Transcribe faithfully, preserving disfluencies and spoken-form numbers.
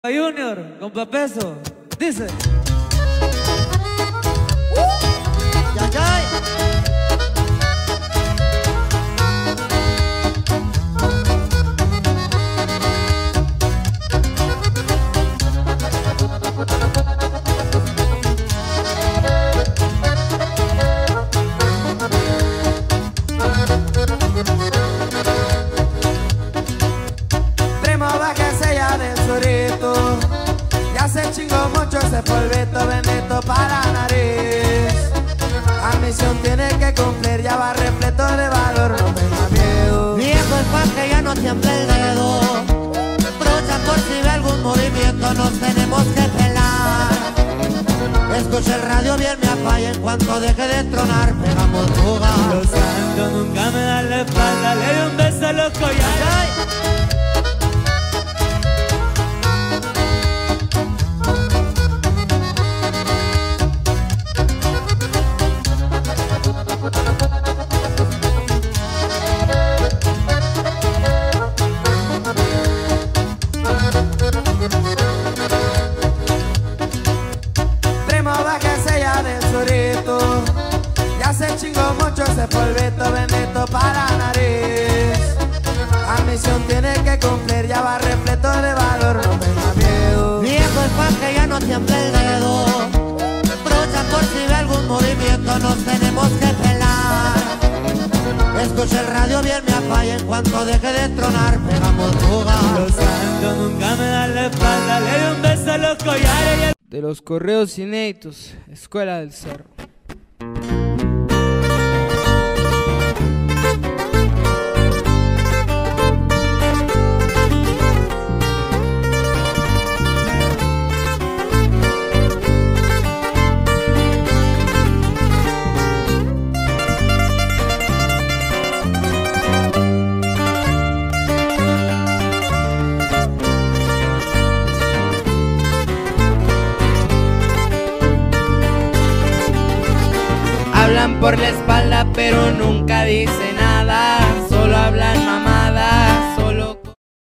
Junior, con Papeso, dice. Ya, ya. Primo, bájese ya del surito. Ya se chingó mucho ese polvito bendito para la nariz. La misión tiene que cumplir, ya va repleto de valor, no tenga miedo. Viejo es pa' que ya no tiemble el dedo. Trucha por si ve algún movimiento, nos tenemos que pelar. Escucha el radio bien, me apaga en cuanto deje de tronar, pegamos fuga. Los santos nunca me dan la espalda, le doy un beso a los collares. Primo, bájese ya del surito. Ya se chingó mucho ese polvito bendito para la nariz. La misión tiene que cumplir, ya va repleto de valor, no tenga miedo. Viejo es pa' que ya no tiemble el dedo. Trucha por si ve algún movimiento, nos tenemos que pelar. Escucha el radio bien, me apaga en cuanto deje de tronar, pegamos fuga. Los santos nunca me dan la espalda, le doy un beso a los collares. De los correos inéditos, Escuela del Cerro. Hablan por la espalda pero nunca dicen nada, solo hablan mamá.